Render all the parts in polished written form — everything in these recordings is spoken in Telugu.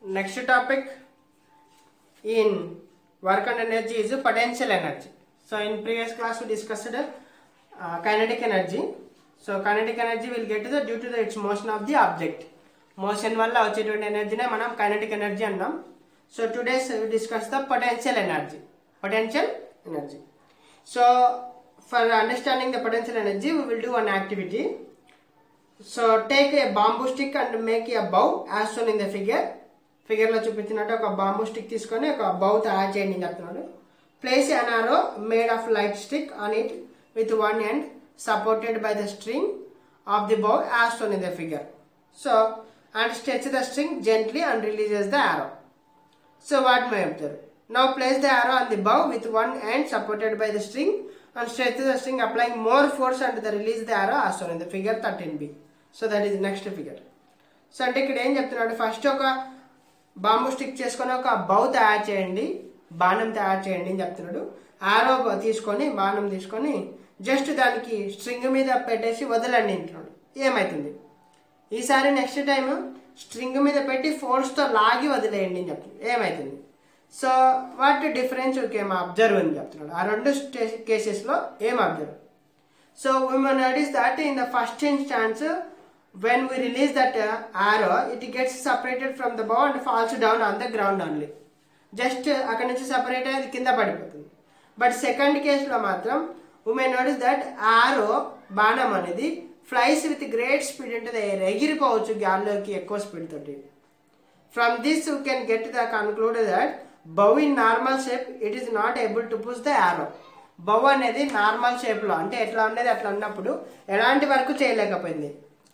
Next topic in work and energy is potential energy. So in previous class we discussed kinetic energy. So kinetic energy will get due to its motion of the object. Motion వల్ల వచ్చేటువంటి ఎనర్జీనే మనం kinetic energy అన్నాం. So today we discuss the potential energy. Potential energy. So for understanding the potential energy, we will do an activity. So take a bamboo stick and make a bow as shown in the figure. Figure లో చూపించినట్టు ఒక bamboo stick తీసుకొని ఒక bow తయారు చేయండి చెప్తున్నాడు. Place an arrow made of light stick on it with one end supported by the string of the bow as shown in the figure. So and stretch the string gently and releases the arrow. So what may observe? Now place the arrow on the bow with one end supported by the string and stretch the string, applying more force and the release the arrow as shown in the figure 13b. So that is the next figure. So అంటే ఇక్కడ ఏం చెప్తున్నాడు, ఫస్ట్ ఒక బాంబూ స్టిక్ చేసుకొని ఒక బౌ తయారు చేయండి, బాణం తయారు చేయండి అని చెప్తున్నాడు. ఆరో తీసుకొని బాణం తీసుకొని జస్ట్ దానికి స్ట్రింగ్ మీద పెట్టేసి వదలండి అంటున్నాడు. ఏమైతుంది ఈసారి నెక్స్ట్ టైం స్ట్రింగ్ మీద పెట్టి ఫోర్స్తో లాగి వదిలేయండి అని చెప్తున్నాడు. ఏమైతుంది? సో వాట్ డిఫరెన్స్ ఏం అబ్జర్వ్ అని చెప్తున్నాడు. ఆ రెండు కేసెస్లో ఏం observe? So we may notice that in the first instance when we release that arrow, it gets separated from the bow and falls down on the ground only. Just అక్కడి నుంచి సెపరేట్ అయ్యి కింద పడిపోతుంది. బట్ సెకండ్ కేసులో మాత్రం we may notice that arrow బాణం అనేది flies with great speed into the air, ఎగిరిపోవచ్చు గాల్లోకి ఎక్కువ స్పీడ్ తోటి. From this we can get the conclude that bow in normal shape it is not able to push the arrow. bow అనేది నార్మల్ షేప్లో అంటే ఎట్లా ఉండేది అట్లా ఉన్నప్పుడు ఎలాంటి వర్క్ చేయలేకపోయింది.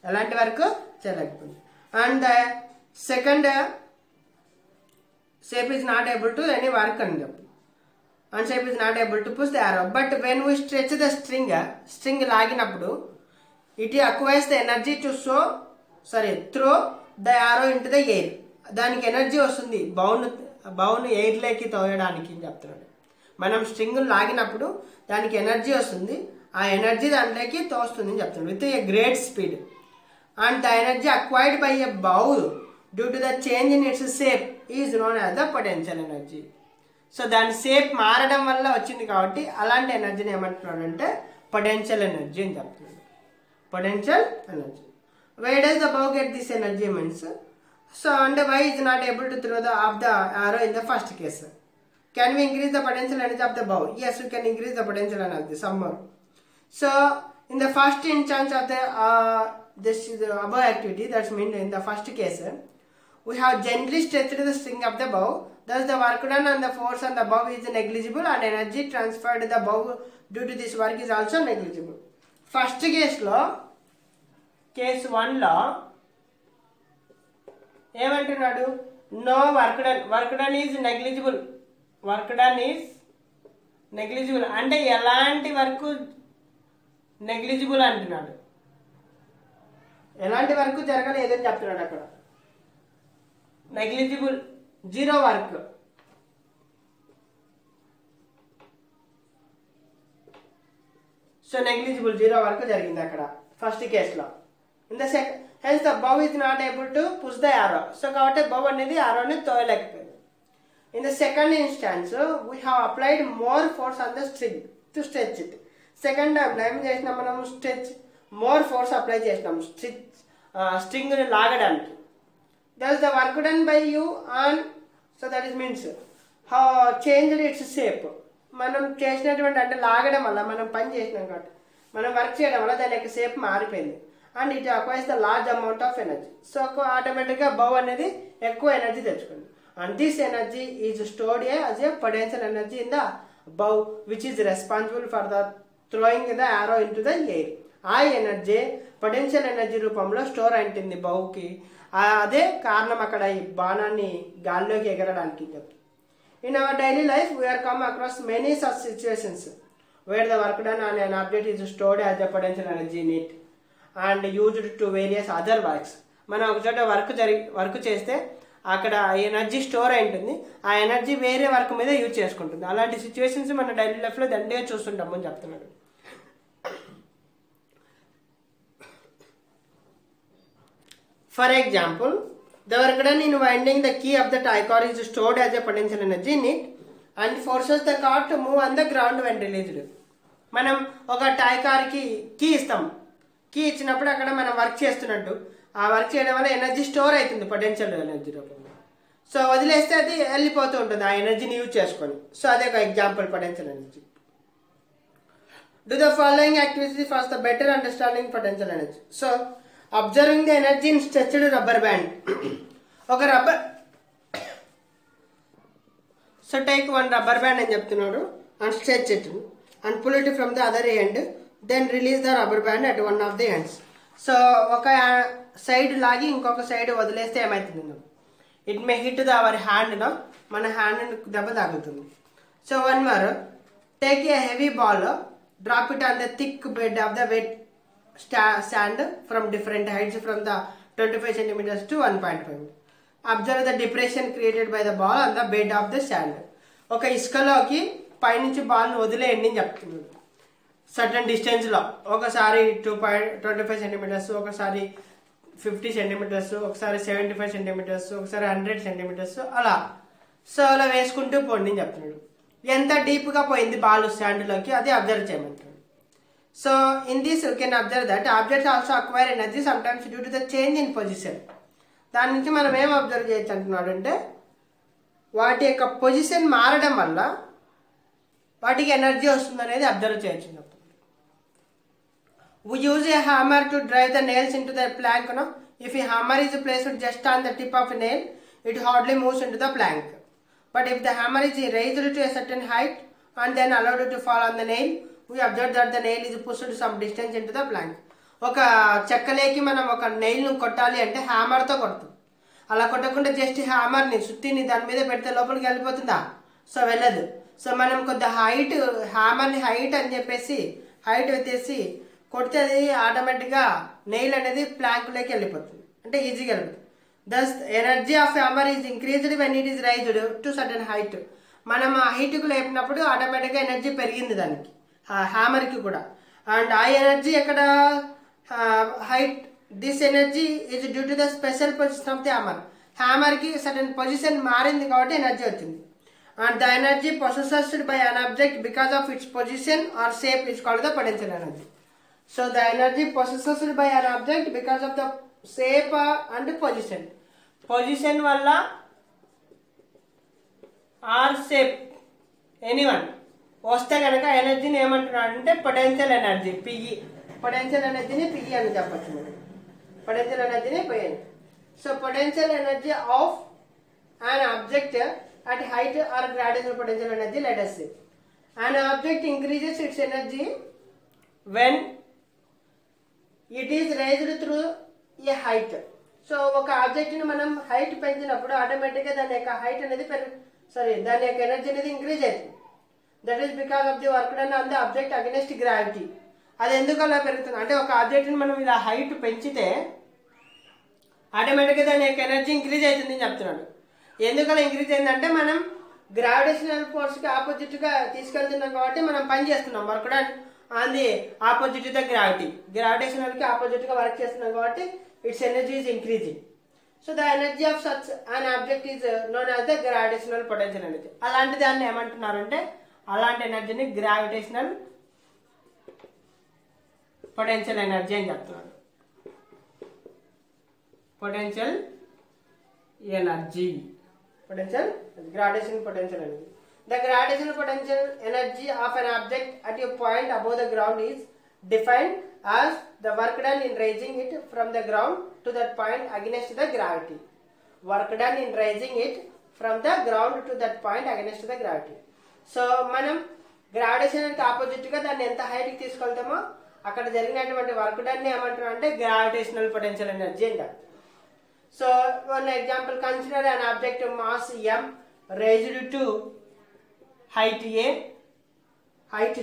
And the second shape is not able to any work అని చెప్పి, and shape is not able to push the arrow. But when we stretch the string లాగినప్పుడు it acquires the energy to throw the arrow into the air. దానికి ఎనర్జీ వస్తుంది బౌన్ ఎయిర్లోకి తోయడానికి అని చెప్తున్నాడు. మనం స్ట్రింగ్ లాగినప్పుడు దానికి ఎనర్జీ వస్తుంది, ఆ ఎనర్జీ దాంట్లోకి తోస్తుంది అని చెప్తున్నాడు with a great speed. And the energy acquired by a bow due to the change in its shape is known as the potential energy. So దాని షేప్ మారడం వల్ల వచ్చింది కాబట్టి అలాంటి ఎనర్జీని ఏమంటున్నాడు అంటే పొటెన్షియల్ ఎనర్జీ అని చెప్తున్నాడు. Potential energy. Why does the bow get this energy means? So and why is not able to throw the arrow in the first case? Can we increase the potential energy of the bow? Yes, we can increase the potential energy some more. So in the first instance of the this above activity, that means in the first case we have gently stretched the string of the bow. Thus the work done on the force on the bow is negligible and energy transferred to the bow due to this work is also negligible. First case lo, case 1 lo ఏమంటున్నాడు? No work done is negligible అంటే ఎలాంటి వర్క్ నెగ్లిజిబుల్ అంటున్నాడు. ఎలాంటి వర్క్ జరగలేదని చెప్తున్నాడు అక్కడ. Negligible, zero work. So negligible, zero work జరిగింది అక్కడ ఫస్ట్ కేసులో. In the second hence the bow is not able to push the arrow. So కాబట్టి bow అనేది arrowని తోయలేకపోయింది. In the second instance we have applied more force on the string to stretch it. Second time ఏం చేసినాం మనం? స్ట్రెచ్, మోర్ ఫోర్స్ అప్లై చేసినాం స్ట్రింగ్ని లాగడానికి. thus the work done by you on, so that is means how changed its shape. మనం చేసినటువంటి అంటే లాగడం వల్ల మనం పని చేసినాం కాబట్టి మనం వర్క్ చేయడం వల్ల దాని యొక్క షేప్ మారిపోయింది. And it acquires the large amount of energy. So ఆటోమేటిక్గా బౌ అనేది ఎక్కువ ఎనర్జీ తెచ్చుకుంది. And this energy is stored as a potential energy in the bow which is responsible for the throwing the arrow into the air. ఆ ఎనర్జీ పొటెన్షియల్ ఎనర్జీ రూపంలో స్టోర్ అయింటుంది బౌకి. అదే కారణం అక్కడ ఈ బాణాన్ని గాల్లోకి ఎగరడానికి. In our daily life we are come across many such situations where the work done on an object is stored as a potential energy in it and used to various other works. మనం ఒక చోట వర్క్ చేస్తే అక్కడ ఎనర్జీ స్టోర్ అయి ఉంటుంది, ఆ ఎనర్జీ వేరే వర్క్ మీద యూజ్ చేసుకుంటుంది. అలాంటి సిచ్యువేషన్స్ మన డైలీ లైఫ్లో దండిగా చూస్తుంటాము అని చెప్తున్నాడు. For example The work done in winding the key of the tie cord is stored as a potential energy in it and forces the cord to move on the ground when released. మనం ఒక టై కార్ కి కీ ఇస్తాం. కీ ఇచ్చినప్పుడు అక్కడ మనం వర్క్ చేస్తున్నట్టు ఆ వర్క్ చేయడం వల్ల ఎనర్జీ స్టోర్ అవుతుంది పొటెన్షియల్ ఎనర్జీ రూపంలో. సో వదిలేస్తే అది వెళ్ళిపోతూ ఉంటుంది ఆ ఎనర్జీని యూజ్ చేసుకొని. సో అదే ఒక example potential energy. Do the following activities for the better understanding potential energy. So observing the energy in stretched rubber band. Okay, rubber. So take one rubber band and చెప్తున్నాడు and stretch it and pull it from the other end. Then release the rubber band at one of the ends. So ఒక సైడ్ లాగి ఇంకొక సైడ్ వదిలేస్తే ఏమవుతుంది? It may hit our hand, no? మన హ్యాండ్ దెబ్బ తాగుతుంది. So one more. Take a heavy ball. Drop it on the thick bed of the wet sand from different heights from the 25 centimeters to 1.5. Observe the depression created by the ball on the bed of the sand. ఒక ఇసుకలోకి పైనుంచి బాల్ని వదిలేయండి అని చెప్తున్నాడు. సర్టన్ డిస్టెన్స్ లో ఒకసారి 2.25 సెంటీమీటర్స్, ఒకసారి 50 సెంటీమీటర్స్, ఒకసారి 75 సెంటీమీటర్స్, ఒకసారి 100 సెంటీమీటర్స్ అలా. సో అలా వేసుకుంటూ పోండి అని చెప్తున్నాడు. ఎంత డీప్ గా పోయింది బాల్ శాండ్ లోకి అది అబ్జర్వ్ చేయమంటాడు. So in this you can observe that objects also acquire energy sometimes due to the change in position. దాని నుంచి మనం ఏం అబ్జర్వ్ చేయొచ్చు అంటున్నాడు అంటే వాటి యొక్క పొజిషన్ మారడం వల్ల వాటికి ఎనర్జీ వస్తుంది అనేది అబ్జర్వ్ చేయొచ్చు. We use a hammer to drive the nails into the plank. No? If a hammer is placed just on the tip of a nail, it hardly moves into the plank. But if the hammer is raised to a certain height and then allowed to fall on the nail, we observe that the nail is pushed some distance into the plank. ఒక చెక్కలేకి మనం ఒక నెయిల్ ను కొట్టాలి అంటే హ్యామర్ తో కొడతాం. అలా కొట్టకుండా జస్ట్ హ్యామర్ ని సుత్తిని దాని మీద పెడితే లోపలికి వెళ్ళిపోతుందా? సో వెళ్ళదు. సో మనం కొద్ది హైట్ హ్యామర్ ని హైట్ అని చెప్పేసి హైట్ పెట్టేసి కొడితే అది ఆటోమేటిక్ గా నెయిల్ అనేది ప్లాంక్ లోకి వెళ్ళిపోతుంది, అంటే ఈజీగా వెళ్ళిపోతుంది. Thus, energy of hammer is increased when it is raised to certain height. మనం ఆ హైట్ కు లేపినప్పుడు ఆటోమేటిక్ గా ఎనర్జీ పెరిగింది దానికి, హ్యామర్ కి కూడా. అండ్ ఆ ఎనర్జీ ఎక్కడ height this energy is due to the special position of the hammer. Hammer కి సర్టన్ పొజిషన్ మారింది కాబట్టి ఎనర్జీ వచ్చింది. And the energy possessed by an object because of its position or shape is called the potential energy. So the energy possessed by an object because of the shape and position. Position వల్ల ఆర్ షేప్ ఎనీవన్ వస్తే కనుక ఎనర్జీని ఏమంటున్నాడు అంటే పొటెన్షియల్ ఎనర్జీ పిఈ. పొటెన్షియల్ ఎనర్జీని పిఈ అని చెప్పచ్చు మనం. పొటెన్షియల్ ఎనర్జీని PE. So potential energy of an object at height or graduation potential energy let us say an object increases its energy when it is raised through a height. So ఒక ఆబ్జెక్ట్ ని మనం హైట్ పెంచినప్పుడు ఆటోమేటిక్ గా దాని యొక్క హైట్ అనేది దాని యొక్క ఎనర్జీ అనేది ఇంక్రీజ్ అవుతుంది. That is because of the work done on the object against gravity. అది ఎందుకు అలా పెరుగుతుంది అంటే ఒక ఆబ్జెక్ట్ ని మనం ఇలా హైట్ పెంచితే ఆటోమేటిక్ గా దాని యొక్క ఎనర్జీ ఇంక్రీజ్ అవుతుంది అని చెప్తున్నాడు. ఎందుకలా ఇంక్రీజ్ అయిందంటే మనం గ్రావిటేషనల్ ఫోర్స్ కి ఆపోజిట్ గా తీసుకెళ్తున్నాం కాబట్టి మనం పని చేస్తున్నాం. Work done on the opposite the gravity. Gravitational కి ఆపోజిట్ గా వర్క్ చేస్తున్నాం కాబట్టి its energy is increasing. So the energy of such an object is known as the gravitational potential energy. అలాంటి దాన్ని ఏమంటున్నారంటే అలాంటి ఎనర్జీని గ్రావిటేషనల్ పొటెన్షియల్ ఎనర్జీ అని చెప్తున్నాడు. Potential energy gravitational potential energy. The gravitational potential energy of an object at a point above the ground is defined as the work done in raising it from the ground to that point against the gravity. Work done in raising it from the ground to that point against the gravity. So మనం గ్రావిటేషన్ కి ఆపోజిట్ గా దాన్ని ఎంత హైట్ కి తీసుకెళ్తామో అక్కడ జరిగినటువంటి వర్క్ డన్ ఏమంటారు అంటే గ్రావిటేషనల్ పొటెన్షియల్ ఎనర్జీ అంటారు. So one example, consider an object mass m raised to height a, height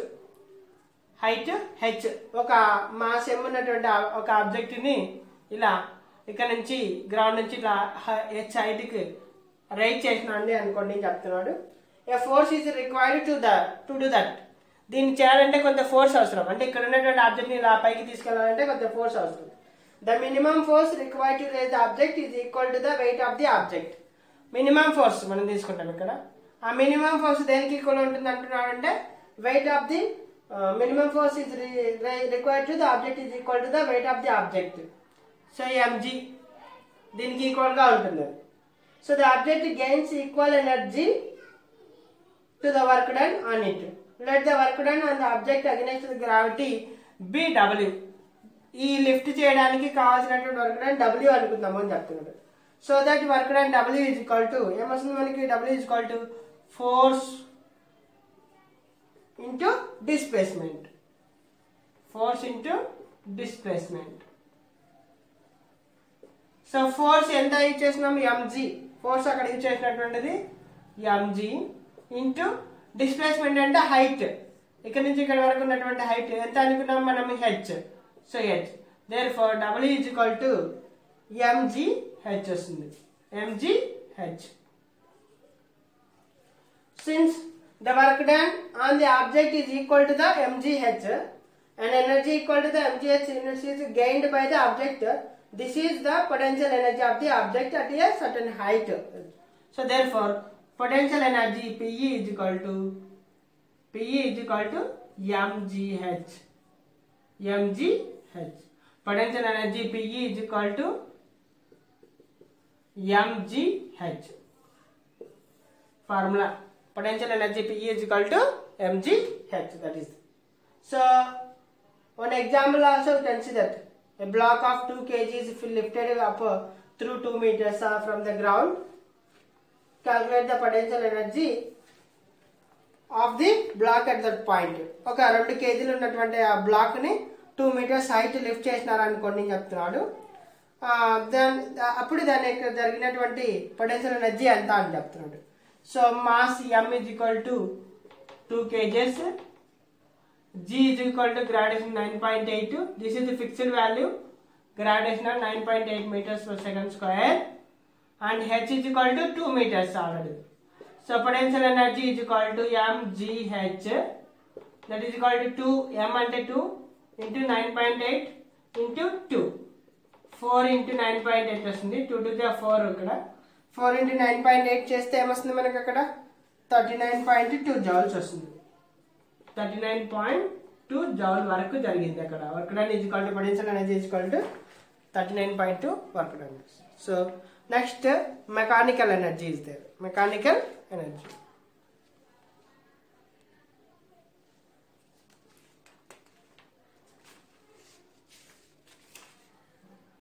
h. ఒక మాస్ m ఉన్నటువంటి ఒక ఆబ్జెక్ట్ ని ఇలా ఇక్కడ నుంచి గ్రౌండ్ నుంచి ఇలా h హైట్ కి రైజ్ చేసినండి అనుకోండి చెప్తున్నాడు. A force is required to do that. దీన్ని చేయాలంటే కొంత ఫోర్స్ అవసరం. అంటే ఇక్కడ ఉన్నటువంటి ఆబ్జెక్ట్ ని ఇలా పైకి తీసుకెళ్లాలంటే కొంత ఫోర్స్ అవసరం. the minimum force required to raise the object is equal to the weight of the object. Minimum force మనం తీసుకుంటాం ఇక్కడ. ఆ మినిమం ఫోర్స్ దేనికి ఈక్వల్ ఉంటుంది అంటున్నాడంటే weight of the minimum force is required to the object is equal to the weight of the object. So mg దీనికి ఈక్వల్ గా ఉంటుంది. So the object gains equal energy to the work done on it. Let the work done on the object against the gravity be W. ఈ లిఫ్ట్ చేయడానికి కావాల్సినటువంటి వర్క్ డన్ W అనుకుందాము అని చెప్తున్నాడు. So that work done W is equal to ఏమొస్తుంది మనకి? W is equal to force into displacement. Force into displacement. So force ఎంత ఇచ్చేసినాం? mg. ఫోర్స్ అక్కడ ఇచ్చేసినటువంటిది mg ఇంటూ డిస్ప్లేస్మెంట్ అంటే హైట్. ఇక్కడ నుంచి ఇక్కడ వరకు ఉన్నటువంటి హైట్ ఎంత అనుకున్నాం మనం? h. So h. therefore W is equal to mgh వస్తుంది. mgh. Since the work done on the object is equal to the mgh and energy equal to the mgh units is gained by the object, this is the potential energy of the object at a certain height. So therefore potential energy PE is equal to mgh. Potential energy PE is equal to mgh. Formula potential energy PE is equal to mgh. That is. So one example also you can see that a block of 2 kg is lifted up through 2 meters from the ground. Calculate the potential energy of the block at that point. ఒక 2 kg ఉన్నటువంటి ఆ బ్లాక్ ని 2 meters హైట్ లిఫ్ట్ చేసినారు అనుకోండి చెప్తున్నాడు. అప్పుడు దాని జరిగినటువంటి పొటెన్షియల్ ఎనర్జీ ఎంత అని చెప్తున్నాడు. So mass m is equal to 2 kgs, g is equal to gravtation 9.8. This is the fixed value, gravitational 9.8 meters per second square, and h is equal to 2 meters already. So potential energy is equal to mgh, that is equal to 2 m అంటే 2 into 9.8 into 2. 4 into 9.8 వస్తుంది. 2 to the 4 ఇక్కడ 4 into 9.8 చేస్తే ఏమొస్తుంది మనకి అక్కడ? 39.2 జౌల్స్ వస్తుంది. 39.2 జౌల్ వరకు జరిగింది అక్కడ. Work done is equal to potential energy is equal to 39.2 work done. So next mechanical energy is there. Mechanical energy